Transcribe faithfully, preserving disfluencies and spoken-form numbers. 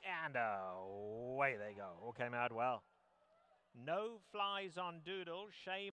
And away they go. All came out well. No flies on Doodle. Shame.